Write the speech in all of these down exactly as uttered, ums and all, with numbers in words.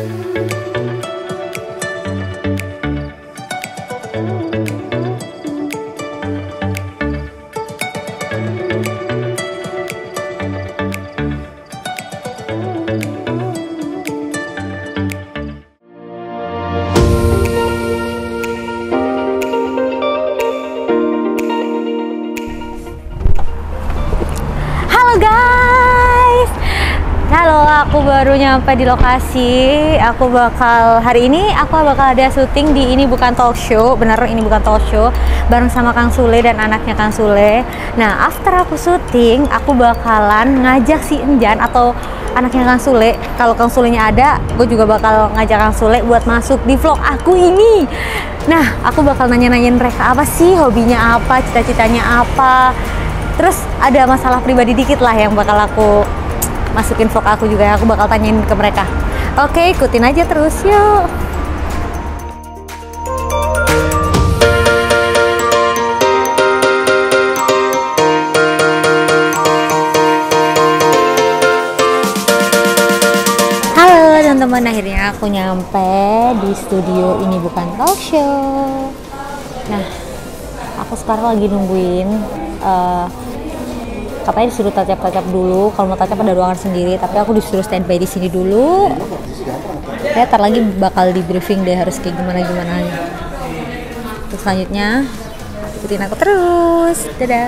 Aku baru nyampe di lokasi. Aku bakal hari ini aku bakal ada syuting di Ini Bukan Talk Show. Bener, Ini Bukan Talk Show bareng sama Kang Sule dan anaknya Kang Sule. Nah, after aku syuting, aku bakalan ngajak si Enjan atau anaknya Kang Sule. Kalau Kang Sulenya ada, gue juga bakal ngajak Kang Sule buat masuk di vlog aku ini. Nah, aku bakal nanya-nanyain mereka apa sih hobinya, apa cita-citanya, apa. Terus ada masalah pribadi dikit lah yang bakal aku masukin vlog aku juga, ya aku bakal tanyain ke mereka. Oke, ikutin aja terus yuk. Halo teman-teman, akhirnya aku nyampe di studio Ini Bukan Talk Show. Nah, aku sekarang lagi nungguin uh, katanya disuruh tacap-tacap dulu. Kalau mau tacap ada ruangan sendiri, tapi aku disuruh standby di sini dulu. Ya, ntar lagi bakal di briefing deh harus kayak gimana-gimana. Terus selanjutnya ikutin aku terus. Dadah.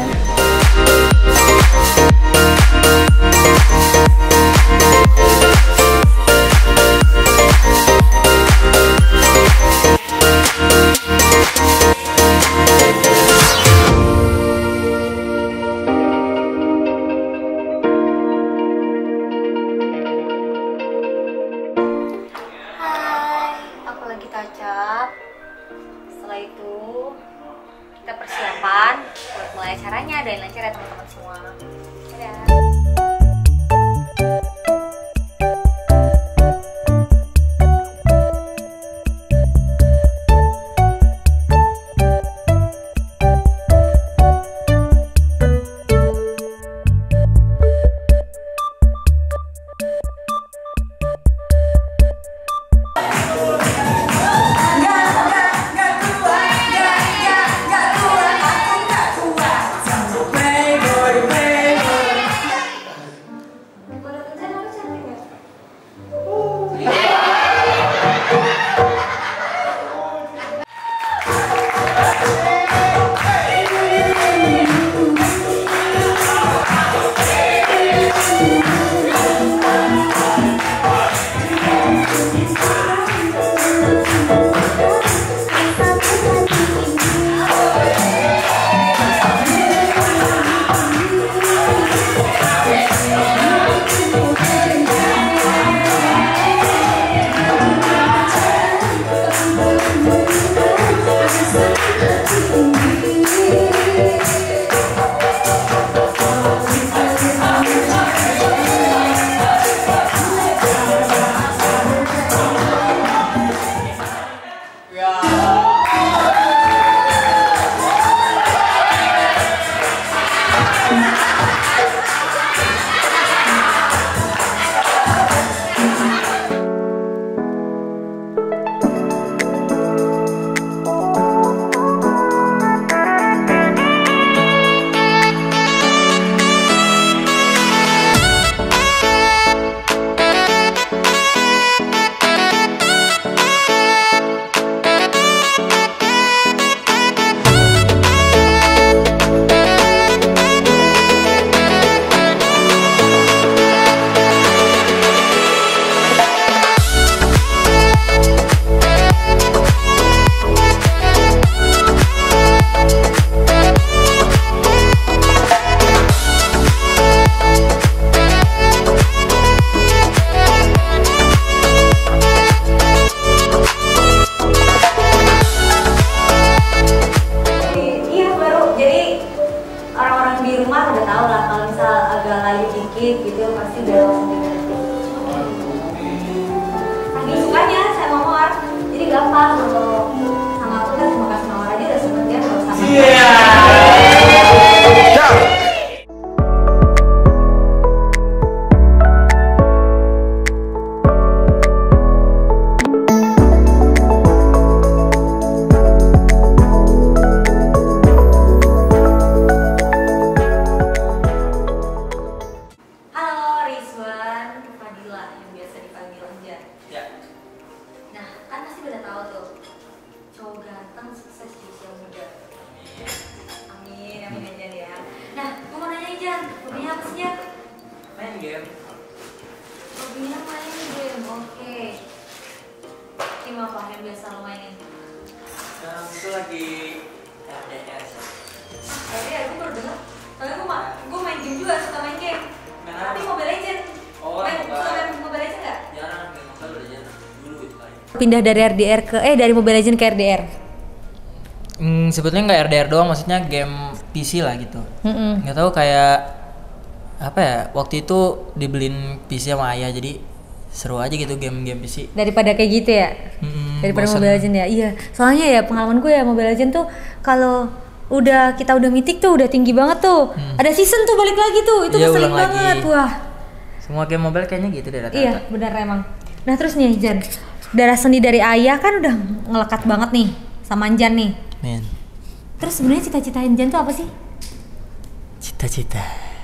Setelah itu kita persiapan buat mulai acaranya. Doain lancar ya teman-teman semua. Dadah. lagi R D R sih. R D R gue baru dengar. Soalnya gue gue main game juga, suka main game. Main Tapi apa? Mobile Legend. Oh, main, Mobile. suka main Mobile Legend nggak? Jarang main Mobile Legends dulu itu kali. Pindah dari R D R ke eh dari Mobile Legend ke R D R. Hmm, sebetulnya nggak R D R doang, maksudnya game P C lah gitu. Mm-mm. Nggak tahu kayak apa ya, waktu itu dibeliin P C sama ayah, jadi seru aja gitu game-game P C. Daripada kayak gitu ya. Mm-mm, Daripada bosen. Mobile Legend ya. Iya. Soalnya ya pengalaman gue ya Mobile Legend tuh kalau udah kita udah mythic tuh udah tinggi banget tuh. Hmm. Ada season tuh balik lagi tuh. Itu Iya, ngeselin ulang lagi. banget. Wah. Semua game mobile kayaknya gitu deh rata-rata. Iya, benar emang. Nah, terus nih Jan. Darah seni dari ayah kan udah ngelekat banget nih sama Jan nih. Men, Terus sebenarnya cita-citain Jan tuh apa sih? cita-cita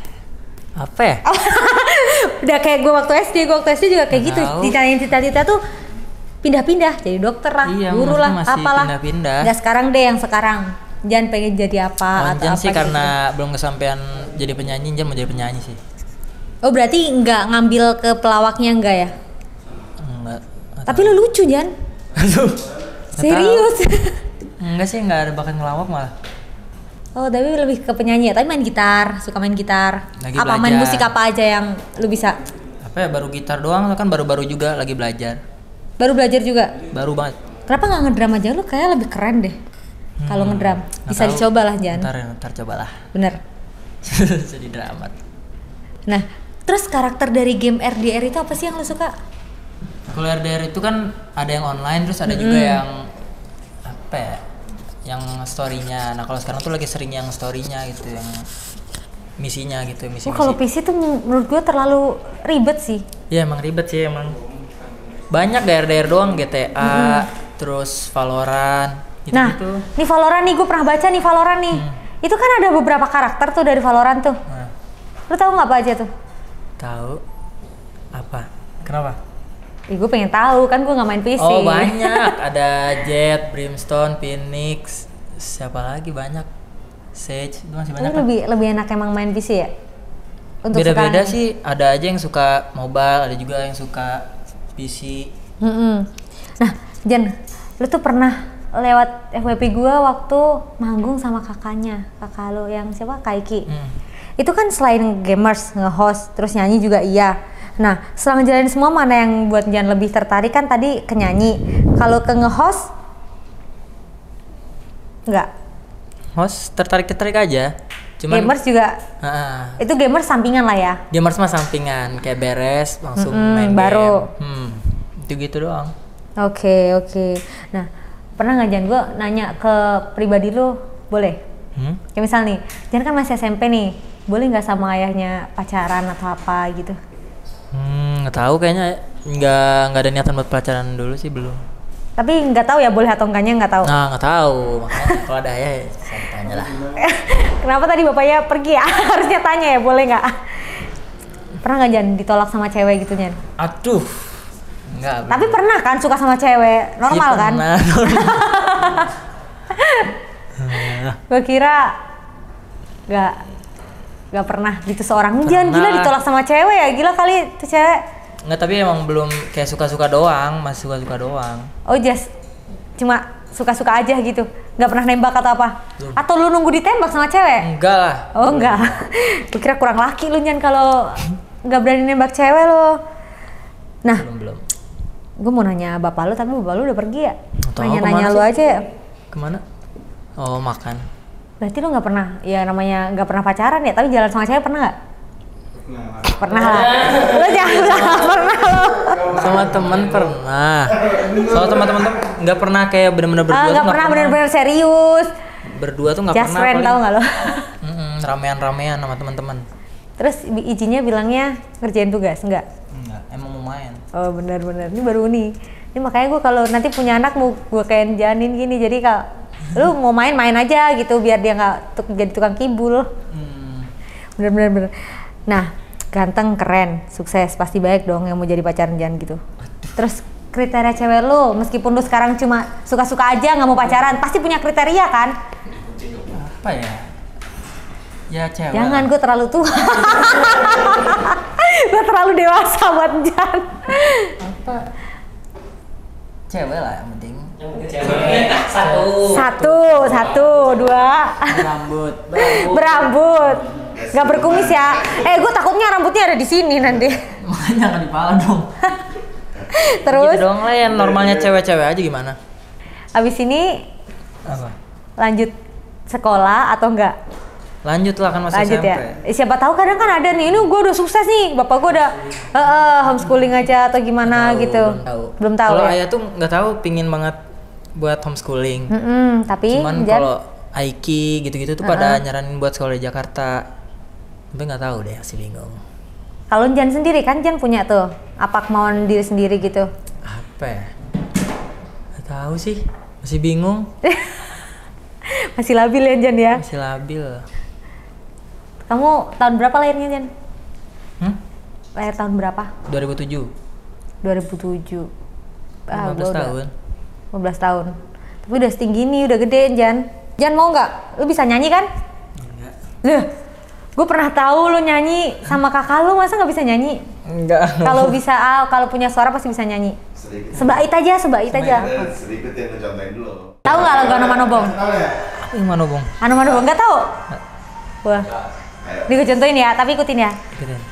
apa ya? Udah kayak gue waktu S D, gue waktu S D juga kayak Nggak gitu. tahu. Cita-citain cita-cita tuh pindah-pindah jadi dokter lah, Iya, guru maksudnya lah, masih apalah. pindah-pindah. Nggak sekarang deh yang sekarang. Jan pengen jadi apa atau Jan apa sih gitu. karena belum kesampaian jadi penyanyi, Jan mau jadi penyanyi sih. Oh, berarti nggak ngambil ke pelawaknya enggak ya? Enggak. Tapi lu lucu Jan. Aduh. Serius. Enggak sih, enggak ada bakat ngelawak malah. Oh, tapi lebih ke penyanyi ya. Tapi main gitar, suka main gitar. Lagi apa main belajar. musik apa aja yang lu bisa? Apa ya, baru gitar doang, kan baru-baru juga lagi belajar. Baru belajar juga. Baru banget. Kenapa nggak ngedram aja, lu kayak lebih keren deh. Kalau Hmm, ngedram nggak bisa tahu. dicoba lah Jan. Ntar, ntar cobalah. Bener. Jadi dramat. Nah, terus karakter dari game R D R itu apa sih yang lu suka? Kalau R D R itu kan ada yang online, terus ada juga yang apa ya, yang story-nya. Nah kalau sekarang tuh lagi sering yang story-nya gitu, yang misinya gitu, misi-misi. Oh, kalau P C tuh menurut gue terlalu ribet sih. Iya emang ribet sih emang. Banyak gak R D R doang, G T A, terus Valorant, gitu Nah, gitu. nih Valorant nih, gue pernah baca nih Valorant nih. Itu kan ada beberapa karakter tuh dari Valorant tuh. Nah, Lu tahu nggak apa aja tuh? tahu apa? Kenapa? Ih, gue pengen tahu kan gue nggak main P C. Oh banyak, ada Jet, Brimstone, Phoenix, siapa lagi banyak, Sage, itu masih Tapi banyak. Kan? lebih lebih enak emang main P C ya? Untuk Beda-beda sekarang. sih, ada aja yang suka mobile, ada juga yang suka P C. Mm-mm. Nah, Jan, lu tuh pernah lewat F Y P gua waktu manggung sama kakaknya, kakak lu yang siapa? Kaiki. Hmm. Itu kan selain gamers, nge-host, terus nyanyi juga iya. Nah, setelah ngejalanin semua mana yang buat Jan lebih tertarik kan tadi ke nyanyi. Kalau ke nge-host enggak. Host tertarik-tertarik aja. Cuman Gamers juga. Heeh. Itu gamers sampingan lah ya. Gamers mah sampingan, kayak beres langsung Mm-mm, main baru. game. Hmm. Itu gitu doang. Oke, oke. Nah, pernah nggak Jan gua nanya ke pribadi lu, boleh? Hmm? Kayak misal nih, Jan kan masih S M P nih, boleh nggak sama ayahnya pacaran atau apa gitu? Hmm, nggak tahu kayaknya nggak nggak ada niatan buat pacaran dulu sih, belum. Tapi nggak tahu ya boleh atau enggaknya nggak tahu. Nah, nggak tahu. Makanya kalau ada ayah ya saya tanya lah. Kenapa tadi bapaknya pergi ya? Harusnya tanya ya, boleh nggak? Pernah nggak Jan ditolak sama cewek gitu Jan? Aduh. Enggak. Tapi pernah kan suka sama cewek, normal Iya, kan? pernah, normal. Gue kira nggak nggak pernah gitu seorang. Jan Pernah. gila ditolak sama cewek ya, gila kali tuh cewek. Nggak, tapi emang belum kayak suka-suka doang, masih suka-suka doang. Oh just cuma suka-suka aja gitu, nggak pernah nembak atau apa? Belum. Atau lu nunggu ditembak sama cewek? Enggak lah. Oh enggak, gue kira kurang laki lu Nyan kalau nggak berani nembak cewek lo. Nah, Belum belum. gue mau nanya bapak lu tapi bapak lu udah pergi ya? Nggak tahu Nanya-nanya kemana lu sih. aja ya? Kemana? Oh, makan. Berarti lu nggak pernah, ya namanya nggak pernah pacaran ya, tapi jalan sama cewek pernah nggak? Pernah lah. Lu jangan bilang nggak pernah lo. Sama teman pernah. Soal teman-teman tuh nggak pernah kayak bener-bener berdua Ah, tuh nggak pernah bener-bener serius. Berdua tuh nggak Just pernah. friend paling- tau nggak lo? Mm-mm, ramean-ramean sama teman-teman. Terus i- izinnya bilangnya ngerjain tugas, enggak? Enggak, emang mau main. Oh benar-benar, ini baru nih. Ini makanya gue kalau nanti punya anak mau gue kayak janin gini, jadi kalau lu mau main main aja gitu biar dia nggak tuk- jadi tukang kibul. Hmm. Bener-bener. Bener. Nah, ganteng, keren, sukses, pasti baik dong yang mau jadi pacaran Jan gitu. Terus kriteria cewek lu, meskipun lu sekarang cuma suka-suka aja nggak mau pacaran, pasti punya kriteria kan? Apa ya? Ya cewek. Jangan, lah. gue terlalu tua. Gue terlalu dewasa buat Jan. Apa? Cewek lah yang penting. Yang penting cewek. Satu. Satu, satu, dua. Rambut. Berambut. Gak berkumis ya. Eh, gue takutnya rambutnya ada di sini nanti. Makanya kan di pala dong. Terus Gitu dong lah yang normalnya cewek-cewek aja gimana? abis ini Apa? lanjut sekolah atau enggak? Lanjut lah kan masih Lanjut S M P. ya. Eh, siapa tahu kadang kan ada nih, ini gue udah sukses nih, bapak gue udah eh, eh, homeschooling aja atau gimana Tahu, gitu. Belum tahu. Belum tahu Kalau ya. ayah tuh nggak tahu, pingin banget buat homeschooling. Mm-mm, tapi Cuman Jan, kalau Aiki gitu-gitu tuh pada nyaranin buat sekolah di Jakarta. Tapi nggak tahu deh, masih bingung. kalau Jan sendiri kan Jan punya tuh apa kemauan diri sendiri gitu. Apa ya? Nggak tahu sih, masih bingung, Masih labil ya Jan ya. masih labil. Kamu tahun berapa lahirnya Jan? Hmm? Lahir tahun berapa? dua ribu tujuh. dua ribu tujuh. Ah, lima belas gua udah- tahun. lima belas tahun. Tapi udah setinggi ini, udah gede Jan. Jan mau nggak? Lu bisa nyanyi kan? Enggak. Loh, gue pernah tahu lu nyanyi sama kakak lu, masa nggak bisa nyanyi? Enggak. Kalau bisa, ah, kalau punya suara pasti bisa nyanyi. Sedikit. Sebait aja, sebait aja. Eh, sedikit yang ngecontohin dulu. Tahu nggak lagu Ano Mano Bong? Yang mana bong? Ano Mano Bong nggak tahu? Wah, ini gue contohin ya, tapi ikutin ya. Ikutin.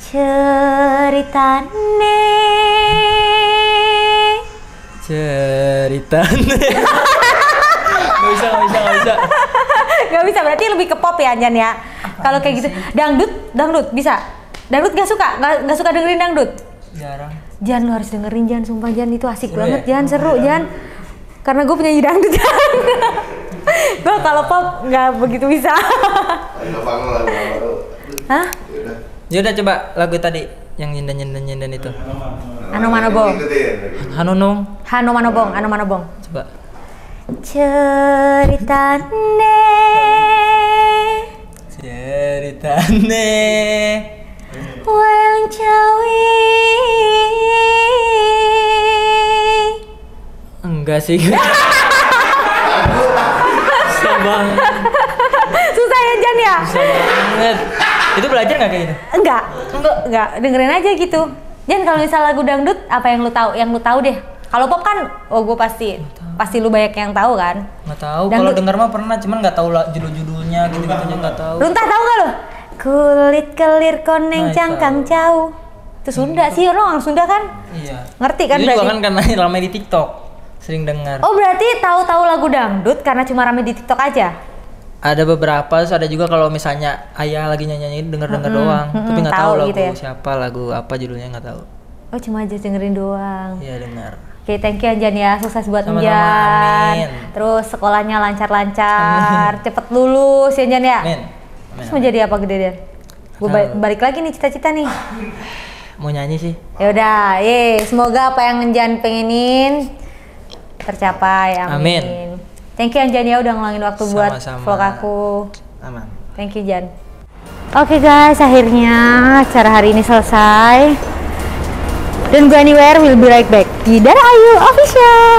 Ceritane. Ceritanya. Gak bisa, gak bisa, gak bisa. Gak bisa, berarti lebih ke pop ya Jan ya. Kalau kayak gitu, dangdut, dangdut bisa. Dangdut gak suka, gak, gak suka dengerin dangdut. Jarang. Jan, lu harus dengerin Jan, sumpah Jan, itu asik Seru banget ya? Jan, seru Jan. Karena gue penyanyi dangdut Jan. Gue kalau pop nggak begitu bisa. Ayo bangun lagu baru. Hah? Yaudah. Ya udah coba lagu tadi yang nyendan nyendan nyendan itu. Ano Mano Bong. Ikutin. Hanunung. Hano Mano Bong, Ano Mano Bong. Coba. Ceritane. Ceritane. Welang cawi. Enggak sih. Susah banget. Susah ya Jan ya? Susah banget. Itu belajar nggak kayak gitu? Enggak, enggak, enggak. Dengerin aja gitu. Jan, kalau misal lagu dangdut, apa yang lu tahu? Yang lu tahu deh. Kalau pop kan, oh gue pasti, pasti lu banyak yang tahu kan. Nggak tahu. Dangdut. Kalau denger mah pernah, cuman nggak tahu lah judul-judulnya gitu-gitu aja nggak tahu. Runtah tahu nggak lo? Kulit kelir koneng Nah, cangkang jauh. Itu Sunda sih, orang orang Sunda kan? Iya. Ngerti kan Itu berarti? juga kan karena ramai di TikTok, sering dengar. Oh berarti tahu-tahu lagu dangdut karena cuma rame di TikTok aja? Ada beberapa, terus ada juga kalau misalnya ayah lagi nyanyi denger-denger Mm-mm, doang, mm-mm, tapi nggak tahu tahu lagu gitu ya. siapa, lagu apa judulnya nggak tahu. Oh cuma aja dengerin doang. Iya dengar. Oke, thank you Anjan ya, sukses buat Sama-sama, Anjan. amin. Terus sekolahnya lancar-lancar, cepet lulus ya Anjan ya. Amin. Amin, Terus mau jadi apa gede dia? Gue Tahu. balik lagi nih cita-cita nih. Mau nyanyi sih. Ya udah, ye, semoga apa yang Anjan pengenin tercapai. Amin. Amin. Thank you Anjan ya udah ngeluangin waktu buat Sama-sama. vlog aku. Aman. Thank you Jan. Oke guys, akhirnya acara hari ini selesai. Dan gue Anywhere will be right back di Dara Ayu Official.